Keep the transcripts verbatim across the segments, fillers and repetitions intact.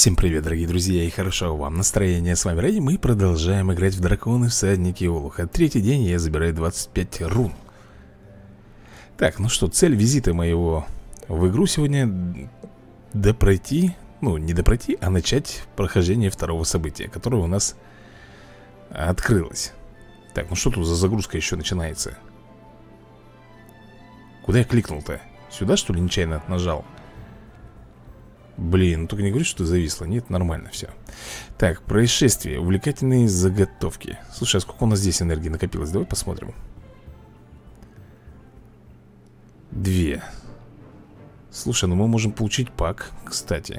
Всем привет, дорогие друзья, и хорошего вам настроения. С вами Рэй, мы продолжаем играть в Драконы Всадники Олуха. Третий день, я забираю двадцать пять рун. Так, ну что, цель визита моего в игру сегодня допройти, ну не допройти, а начать прохождение второго события, которое у нас открылось. Так, ну что тут за загрузка еще начинается? Куда я кликнул-то? Сюда, что ли, нечаянно нажал? Блин, ну только не говори, что ты зависла. Нет, нормально все. Так, происшествие, увлекательные заготовки. Слушай, а сколько у нас здесь энергии накопилось? Давай посмотрим. Две. Слушай, ну мы можем получить пак, кстати.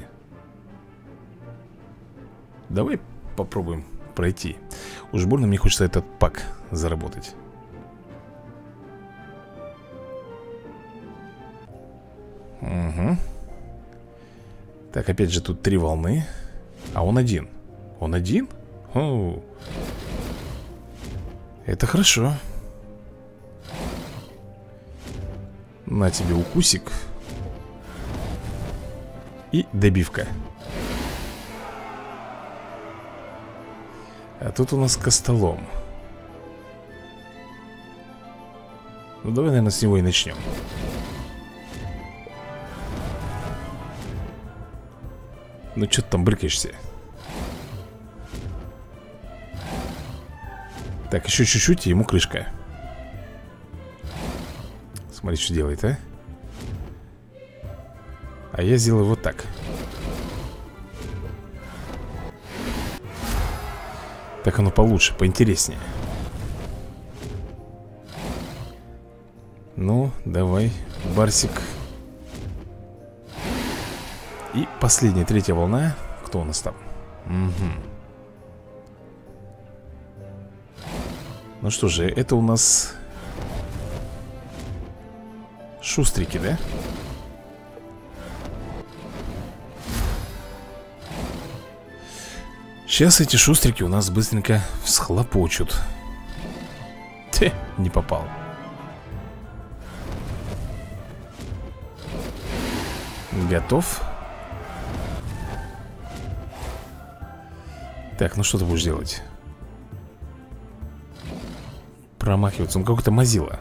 Давай попробуем пройти. Уж больно мне хочется этот пак заработать. Угу. Так, опять же, тут три волны. А он один. Он один? О, это хорошо. На тебе укусик. И добивка. А тут у нас костолом. Ну, давай, наверное, с него и начнем. Ну, что ты там брыкаешься? Так, еще чуть-чуть, и ему крышка. Смотри, что делает, а? А я сделаю вот так. Так оно получше, поинтереснее. Ну, давай, Барсик. И последняя, третья волна. Кто у нас там? Угу. Ну что же, это у нас шустрики, да? Сейчас эти шустрики у нас быстренько всхлопочут. Те, не попал. Готов? Так, ну что ты будешь делать? Промахиваться, он какой-то мазила.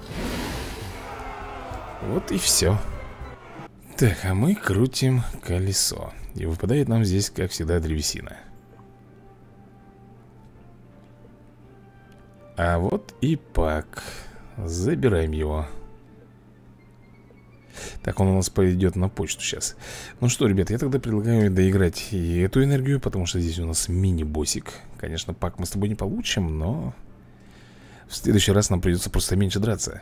Вот и все. Так, а мы крутим колесо. И выпадает нам здесь, как всегда, древесина. А вот и пак. Забираем его. Так, он у нас пойдет на почту сейчас. Ну что, ребят, я тогда предлагаю доиграть и эту энергию, потому что здесь у нас мини-боссик. Конечно, пак мы с тобой не получим, но в следующий раз нам придется просто меньше драться.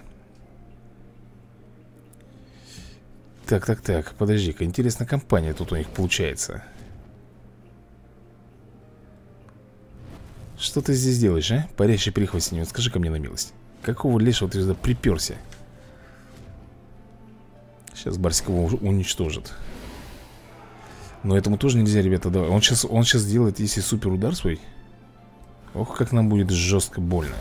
Так, так, так, подожди-ка, интересная компания тут у них получается. Что ты здесь делаешь, а? Парящий прихвостень, вот скажи-ка мне на милость. Какого лешего ты сюда приперся? Сейчас Барсик его уничтожит. Но этому тоже нельзя, ребята, давай. Он сейчас, он сейчас делает, если супер удар свой. Ох, как нам будет жестко больно.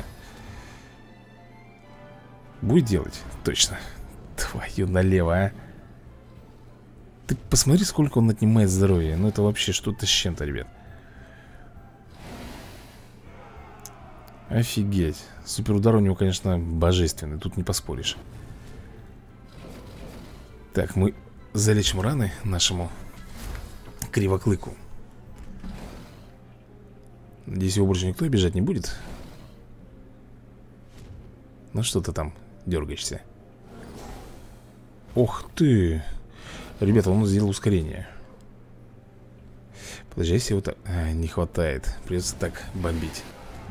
Будет делать? Точно. Твою налево, а. Ты посмотри, сколько он отнимает здоровья. Ну это вообще что-то с чем-то, ребят. Офигеть. Супер удар у него, конечно, божественный. Тут не поспоришь. Так, мы залечим раны нашему кривоклыку. Надеюсь, его больше никто обижать не будет. Ну что ты там дергаешься? Ох ты! Ребята, он сделал ускорение. Подожди, если его так... А, не хватает. Придется так бомбить.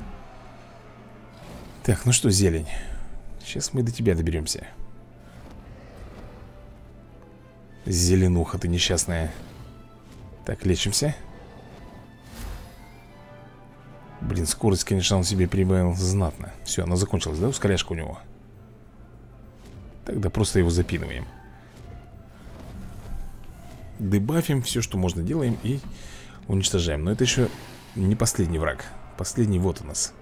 Так, ну что, зелень. Сейчас мы до тебя доберемся. Зеленуха ты несчастная. Так, лечимся. Блин, скорость, конечно, он себе прибавил знатно. Все, она закончилась, да, ускоряшка у него? Тогда просто его запинываем. Дебафим все, что можно, делаем и уничтожаем. Но это еще не последний враг. Последний вот у нас.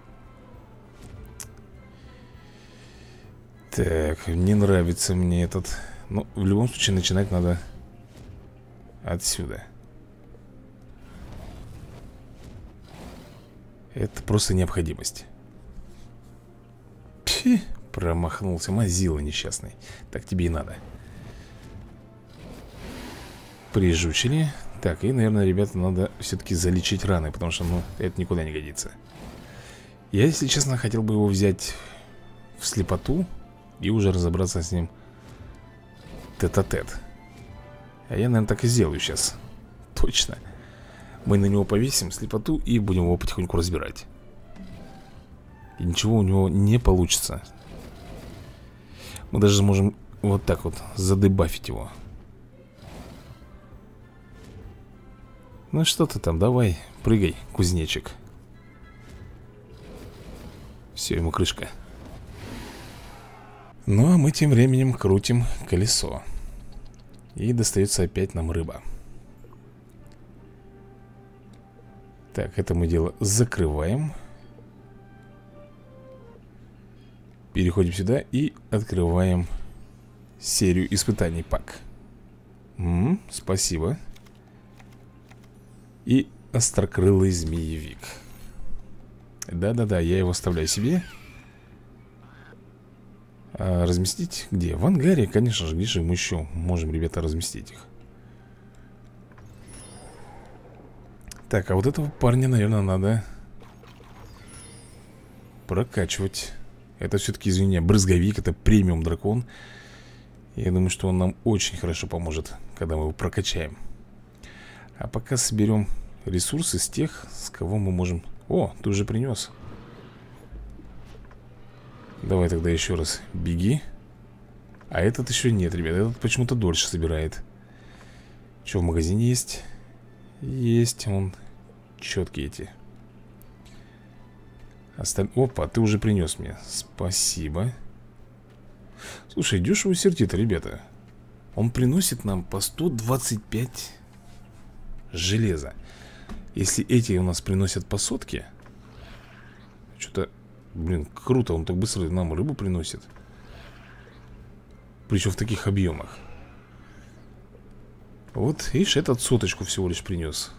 Так, не нравится мне этот. Ну, в любом случае начинать надо отсюда. Это просто необходимость. Пфи, промахнулся, мазила несчастный. Так тебе и надо. Прижучили. Так, и, наверное, ребята, надо все-таки залечить раны, потому что, ну, это никуда не годится. Я, если честно, хотел бы его взять в слепоту и уже разобраться с ним тет-а-тет. А я, наверное, так и сделаю сейчас. Точно. Мы на него повесим слепоту и будем его потихоньку разбирать. И ничего у него не получится. Мы даже можем вот так вот задебафить его. Ну что ты там, давай, прыгай, кузнечик. Все, ему крышка. Ну а мы тем временем крутим колесо. И достается опять нам рыба. Так, это мы дело закрываем. Переходим сюда и открываем серию испытаний пак. М-м, спасибо. И острокрылый змеевик. Да-да-да, я его оставляю себе. А разместить где? В ангаре, конечно же. Где же мы еще можем, ребята, разместить их? Так, а вот этого парня, наверное, надо прокачивать. Это все-таки, извини, брызговик. Это премиум дракон. Я думаю, что он нам очень хорошо поможет, когда мы его прокачаем. А пока соберем ресурсы с тех, с кого мы можем... О, ты уже принес. Давай тогда еще раз беги. А этот еще нет, ребят. Этот почему-то дольше собирает. Что в магазине есть? Есть, он четкие эти. Осталь... Опа, ты уже принес мне. Спасибо. Слушай, дешево сердито, ребята. Он приносит нам по сто двадцать пять железа. Если эти у нас приносят по сотке, что-то, блин, круто. Он так быстро нам рыбу приносит. Причем в таких объемах. Вот, видишь, этот соточку всего лишь принес.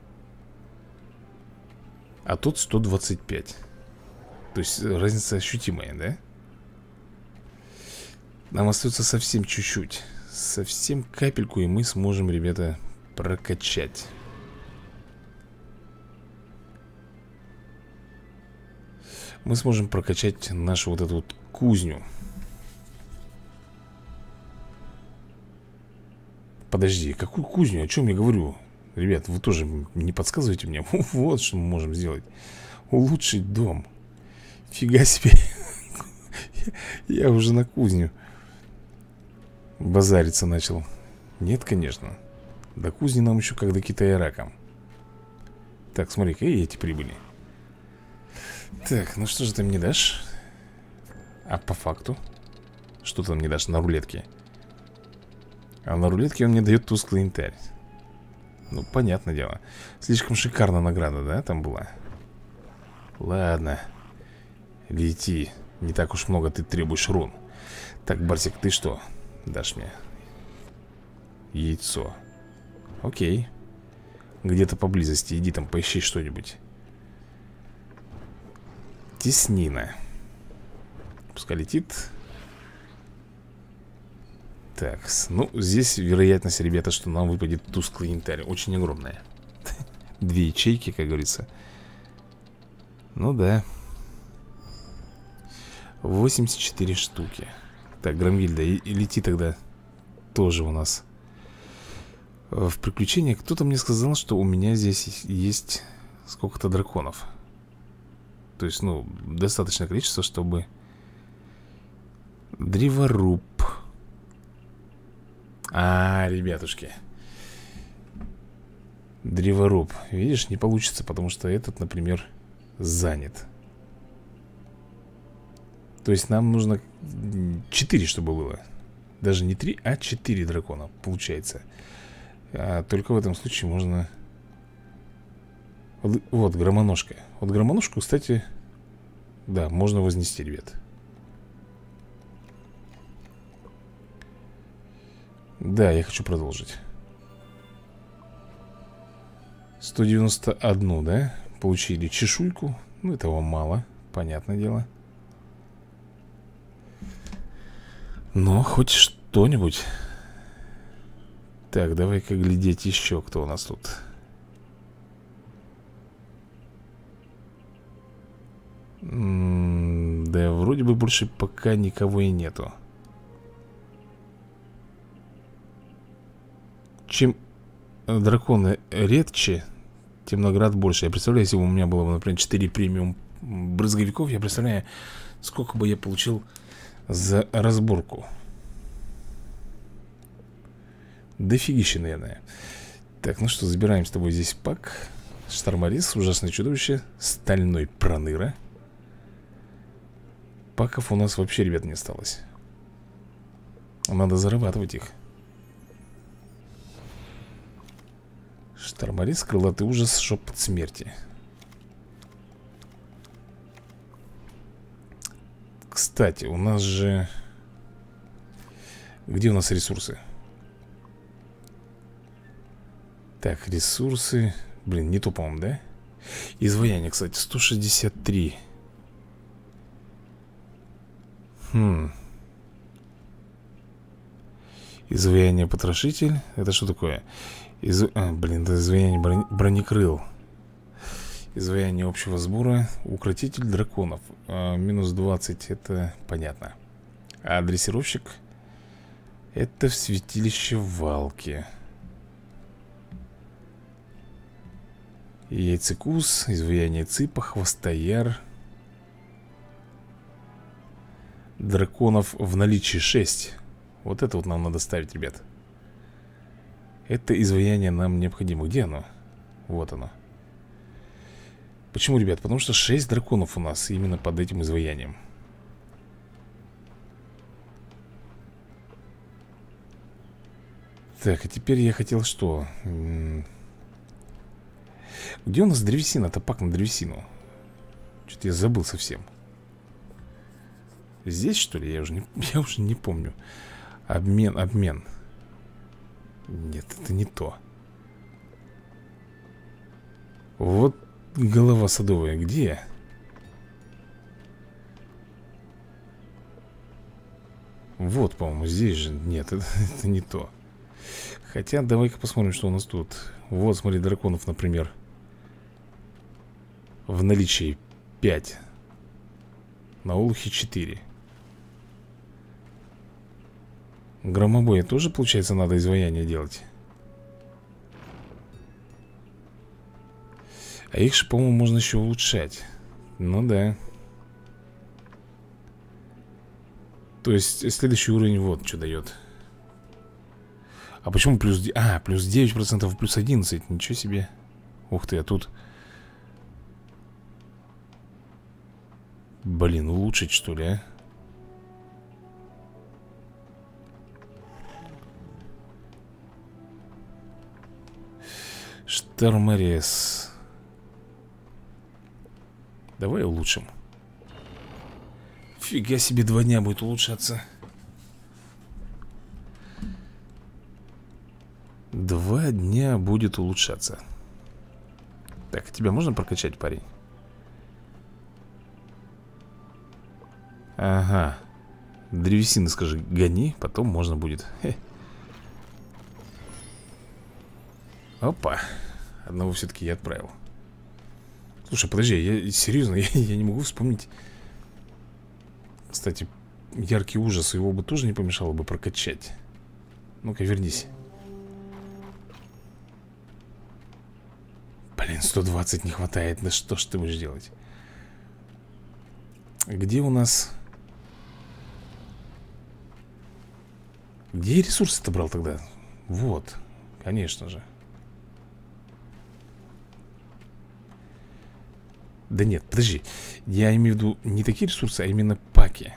А тот сто двадцать пять. То есть разница ощутимая, да? Нам остается совсем чуть-чуть. Совсем капельку, и мы сможем, ребята, прокачать. Мы сможем прокачать нашу вот эту вот кузню. Подожди, какую кузню? О чем я говорю? Ребят, вы тоже не подсказывайте мне. Вот что мы можем сделать. Улучшить дом. Фига себе. Я уже на кузню базариться начал. Нет, конечно. До кузни нам еще как до Китая раком. Так, смотри-ка, и эти прибыли. Так, ну что же ты мне дашь? А по факту? Что ты мне дашь на рулетке? А на рулетке он мне дает тусклый янтарь. Ну, понятное дело. Слишком шикарная награда, да, там была? Ладно. Лети. Не так уж много ты требуешь рун. Так, Барсик, ты что дашь мне? Яйцо. Окей. Где-то поблизости. Иди там, поищи что-нибудь. Теснина. Пускай летит. Так, ну, здесь вероятность, ребята, что нам выпадет тусклый янтарь очень огромная. Две ячейки, как говорится. Ну да. восемьдесят четыре штуки. Так, Громгильда, и, и лети тогда тоже у нас в приключениях. Кто-то мне сказал, что у меня здесь есть сколько-то драконов. То есть, ну, достаточное количество, чтобы... Древоруб. А, ребятушки. Древоруб. Видишь, не получится, потому что этот, например, занят. То есть нам нужно четыре, чтобы было. Даже не три, а четыре дракона получается. А только в этом случае можно... Вот, вот громоножка. Вот громоножку, кстати, да, можно вознести, ребят. Да, я хочу продолжить. сто девяносто один, да? получили чешуйку. Ну, этого мало, понятное дело. Но хоть что-нибудь. Так, давай-ка глядеть еще, кто у нас тут. М-м, да, вроде бы больше пока никого и нету. Чем драконы редче, тем наград больше. Я представляю, если бы у меня было, например, четыре премиум брызговиков, я представляю, сколько бы я получил за разборку. Дофигища, наверное. Так, ну что, забираем с тобой здесь пак. Шторморез, ужасное чудовище, стальной проныра. Паков у нас вообще, ребят, не осталось. Надо зарабатывать их. Шторморез, крылатый ужас, шепот смерти. Кстати, у нас же... Где у нас ресурсы? Так, ресурсы... Блин, не то, по-моему, да? Изваяние, кстати, сто шестьдесят три. Хм. Изваяние потрошитель. Это что такое? Из... А, блин, это изваяние брони... бронекрыл. Изваяние общего сбора. Укротитель драконов. а, Минус двадцать, это понятно. А дрессировщик? Это в святилище Валки. Яйцекус, изваяние цыпа, хвостояр. Драконов в наличии шесть. Вот это вот нам надо ставить, ребят. Это изваяние нам необходимо. Где оно? Вот оно. Почему, ребят? Потому что шесть драконов у нас именно под этим изваянием. Так, а теперь я хотел что? Где у нас древесина? Топак на древесину. Что-то я забыл совсем. Здесь, что ли? Я уже не, я уже не помню. Обмен, обмен. Нет, это не то. Вот голова садовая. Где? Вот, по-моему, здесь же. Нет, это, это не то. Хотя, давай-ка посмотрим, что у нас тут. Вот, смотри, драконов, например. В наличии пять. На Олухе четыре. Громобоя тоже, получается, надо изваяние делать. А их же, по-моему, можно еще улучшать. Ну да. То есть следующий уровень вот что дает. А почему плюс... А, плюс девять процентов, плюс одиннадцать. Ничего себе. Ух ты, а тут... Блин, улучшить что ли, а? Шторморез. Давай улучшим. Фига себе, два дня будет улучшаться. Два дня будет улучшаться. Так, тебя можно прокачать, парень? Ага. Древесины, скажи, гони, потом можно будет. Хе. Опа. Одного все-таки я отправил. Слушай, подожди, я серьезно, я, я не могу вспомнить. Кстати, яркий ужас, его бы тоже не помешало бы прокачать. Ну-ка, вернись. Блин, сто двадцать не хватает. Да что ж ты будешь делать? Где у нас... Где я ресурсы-то брал тогда? Вот, конечно же. Да нет, подожди. Я имею в виду не такие ресурсы, а именно паки.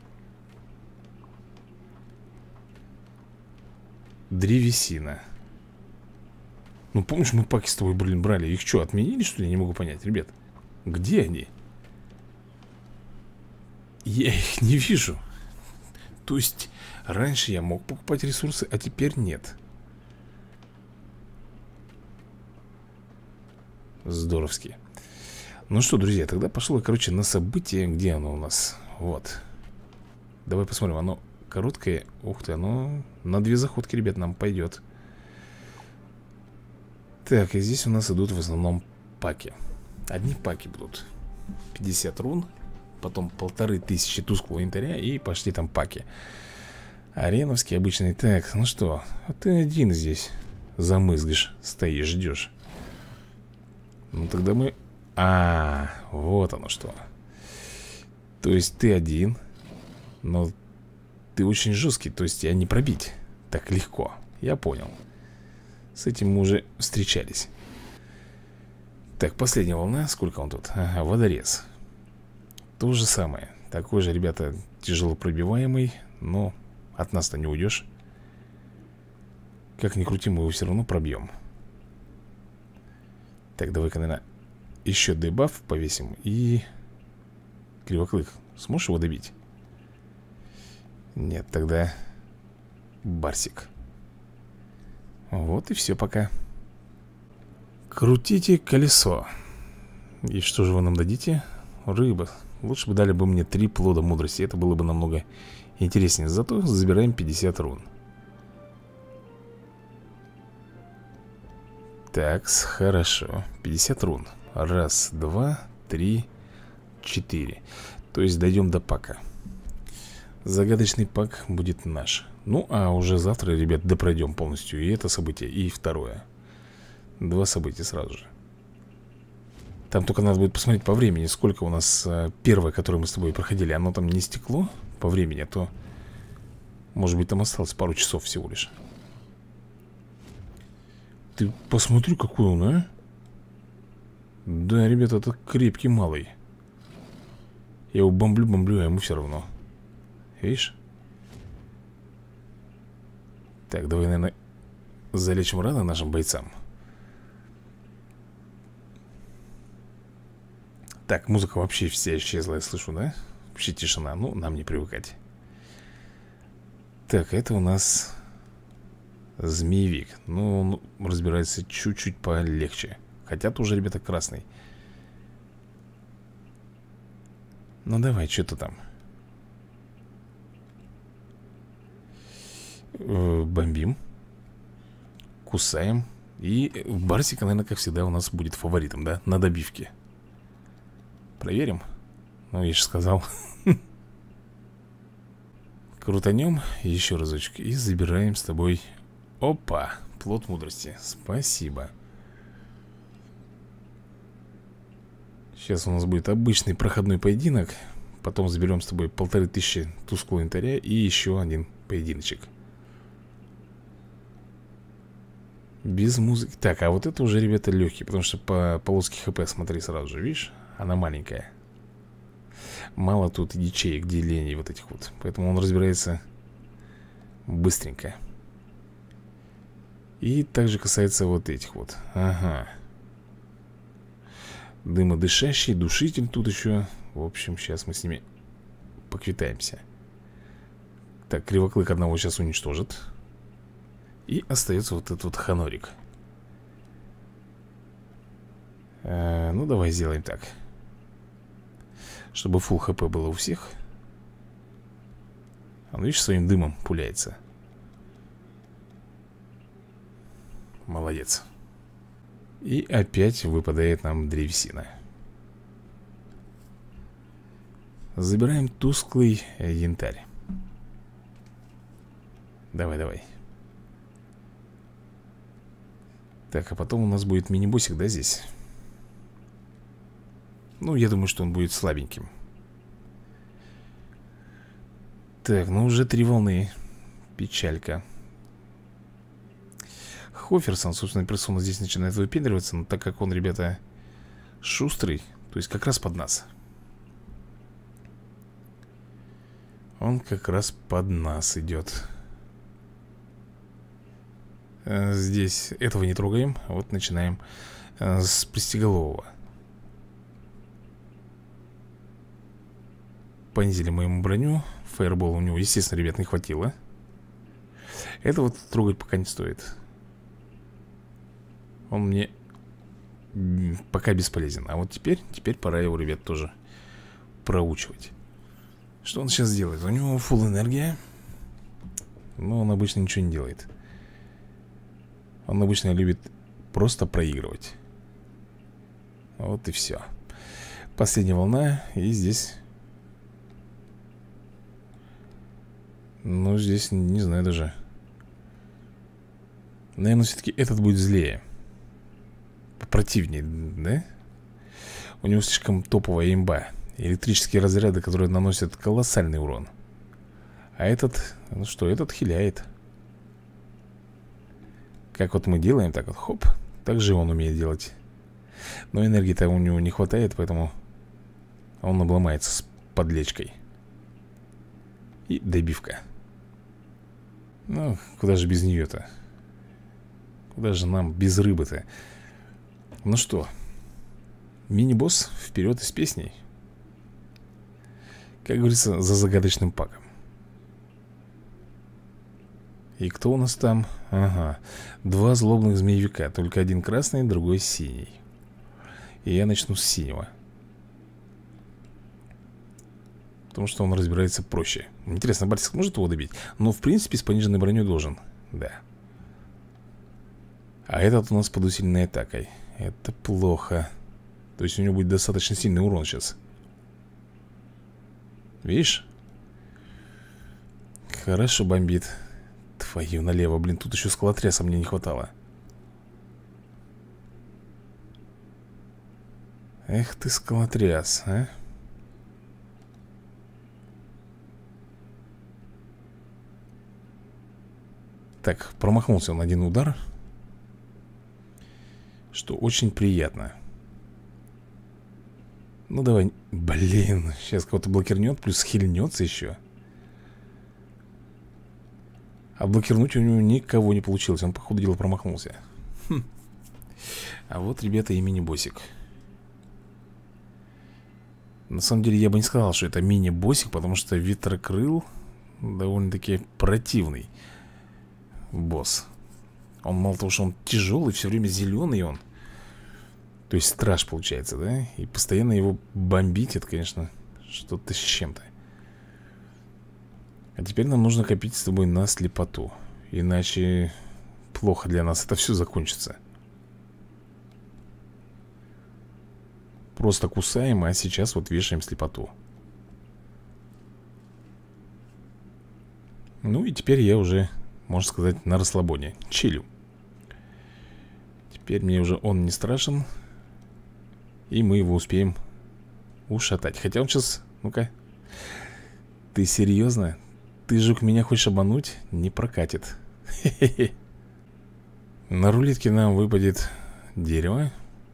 Древесина. Ну, помнишь, мы паки с тобой, блин, брали? Их что, отменили, что ли? Я не могу понять, ребят. Где они? Я их не вижу. То есть, раньше я мог покупать ресурсы, а теперь нет. Здоровски. Ну что, друзья, тогда пошло, короче, на событие. Где оно у нас? Вот. Давай посмотрим, оно короткое. Ух ты, оно на две заходки, ребят, нам пойдет. Так, и здесь у нас идут в основном паки. Одни паки будут. пятьдесят рун. Потом полторы тысячи тусклого янтаря. И пошли там паки. Ареновский обычный. Так, ну что, а ты один здесь замызгаешь, стоишь, ждешь. Ну тогда мы... А, вот оно что. То есть ты один, но ты очень жесткий. То есть тебя не пробить так легко. Я понял. С этим мы уже встречались. Так, последняя волна. Сколько он тут? Ага, водорез. То же самое. Такой же, ребята, тяжело пробиваемый. Но от нас-то не уйдешь. Как ни крути, мы его все равно пробьем. Так, давай-ка, наверное, еще дебаф повесим. И... Кривоклык, сможешь его добить? Нет, тогда Барсик. Вот и все пока. Крутите колесо. И что же вы нам дадите? Рыба. Лучше бы дали бы мне три плода мудрости. Это было бы намного интереснее. Зато забираем пятьдесят рун. Так, хорошо. пятьдесят рун. Раз, два, три, четыре. То есть дойдем до пака. Загадочный пак будет наш. Ну, а уже завтра, ребят, допройдем полностью и это событие, и второе. Два события сразу же. Там только надо будет посмотреть по времени, сколько у нас а, первое, которое мы с тобой проходили. Оно там не стекло по времени, а то, может быть, там осталось пару часов всего лишь. Ты посмотри, какой он, а? Да, ребята, это крепкий малый. Я его бомблю-бомблю, а ему все равно. Видишь? Так, давай, наверное, залечим раны нашим бойцам. Так, музыка вообще вся исчезла, я слышу, да? Вообще тишина, ну, нам не привыкать. Так, это у нас змеевик. Ну, он разбирается чуть-чуть полегче. Хотя тоже, ребята, красный. Ну, давай, что-то там. Бомбим. Кусаем. И Барсик, наверное, как всегда, у нас будет фаворитом, да? На добивке. Проверим. Ну, я же сказал. Крутанем еще разочек. И забираем с тобой. Опа, плод мудрости. Спасибо. Сейчас у нас будет обычный проходной поединок. Потом заберем с тобой полторы тысячи тусклого янтаря. И еще один поединочек. Без музыки. Так, а вот это уже, ребята, легкий. Потому что по полоски хп, смотри, сразу же, видишь? Она маленькая. Мало тут ячеек, делений вот этих вот. Поэтому он разбирается быстренько. И также касается вот этих вот. Ага. Дымодышащий, душитель тут еще. В общем, сейчас мы с ними поквитаемся. Так, кривоклык одного сейчас уничтожит. И остается вот этот вот ханорик. а, Ну, давай сделаем так. Чтобы фулл хп было у всех. Он, видишь, своим дымом пуляется. Молодец. И опять выпадает нам древесина. Забираем тусклый янтарь. Давай, давай. Так, а потом у нас будет мини-боссик, да, здесь? Ну, я думаю, что он будет слабеньким. Так, ну уже три волны. Печалька. Хоферсон, собственно, персона здесь начинает выпендриваться. Но так как он, ребята, шустрый, то есть как раз под нас. Он как раз под нас идет. Здесь этого не трогаем. Вот начинаем с пристеголового. Понизили мы ему броню. Фаербол у него, естественно, ребят, не хватило. Это вот трогать пока не стоит. Он мне пока бесполезен. А вот теперь, теперь пора его, ребят, тоже проучивать. Что он сейчас делает? У него фулл энергия. Но он обычно ничего не делает. Он обычно любит просто проигрывать. Вот и все. Последняя волна. И здесь... Ну, здесь не знаю даже. Наверное, все-таки этот будет злее. Противнее, да? У него слишком топовая имба. Электрические разряды, которые наносят колоссальный урон. А этот, ну что, этот хиляет. Как вот мы делаем, так вот, хоп. Так же он умеет делать. Но энергии-то у него не хватает, поэтому он обломается с подлечкой. И добивка. Ну, куда же без нее-то? Куда же нам без рыбы-то? Ну что, мини-босс вперед из песней. Как говорится, за загадочным паком. И кто у нас там? Ага, два злобных змеевика. Только один красный, другой синий. И я начну с синего, потому что он разбирается проще. Интересно, Бальтик может его добить? Но в принципе с пониженной броней должен. Да. А этот у нас под усиленной атакой. Это плохо. То есть у него будет достаточно сильный урон сейчас. Видишь? Хорошо бомбит. Твою налево, блин, тут еще скалотряса мне не хватало. Эх ты, скалотряс, а? Так, промахнулся он один удар, что очень приятно. Ну давай, блин, сейчас кого-то блокирнет, плюс хильнется еще. А блокирнуть у него никого не получилось. Он, по ходу дела, промахнулся. Хм. А вот, ребята, и мини-боссик. На самом деле, я бы не сказал, что это мини-боссик, потому что ветрокрыл довольно-таки противный босс. Он мало того, что он тяжелый, все время зеленый он. То есть страж получается, да? И постоянно его бомбить, это, конечно, что-то с чем-то. А теперь нам нужно копить с тобой на слепоту. Иначе плохо для нас это все закончится. Просто кусаем, а сейчас вот вешаем слепоту. Ну и теперь я уже, можно сказать, на расслабоне. Чилю. Теперь мне уже он не страшен. И мы его успеем ушатать. Хотя он сейчас... Ну-ка. Ты серьезно? Ты, жук, меня хочешь обмануть? Не прокатит. Хе-хе-хе. На рулетке нам выпадет дерево.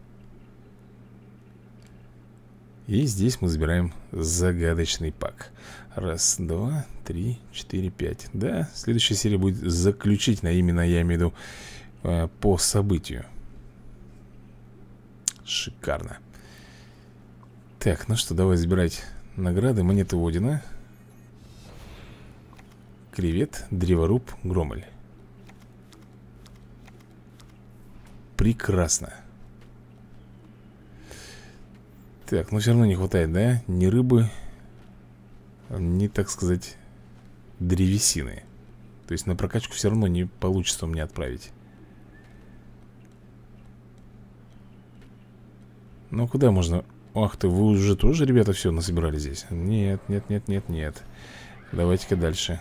И здесь мы забираем загадочный пак. Раз, два, три, четыре, пять. Да, следующая серия будет заключительная. Именно я имею в виду э, по событию. Шикарно. Так, ну что, давай забирать награды. Монеты Одина. Кревет, древоруб, громоль. Прекрасно. Так, но все равно не хватает, да? Ни рыбы, ни, так сказать, древесины. То есть на прокачку все равно не получится у меня отправить. Ну куда можно? Ах ты, вы уже тоже, ребята, все насобирали здесь? Нет, нет, нет, нет, нет. Давайте-ка дальше.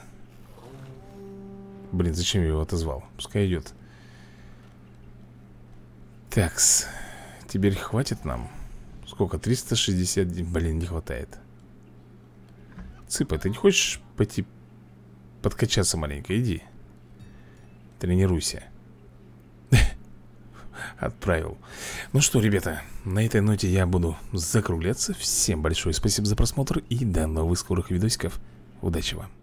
Блин, зачем я его отозвал? Пускай идет. Такс. Теперь хватит нам? Сколько? триста шестьдесят. Блин, не хватает. Цыпа, ты не хочешь пойти подкачаться маленько? Иди. Тренируйся. Отправил. Ну что, ребята, на этой ноте я буду закругляться. Всем большое спасибо за просмотр и до новых скорых видосиков. Удачи вам.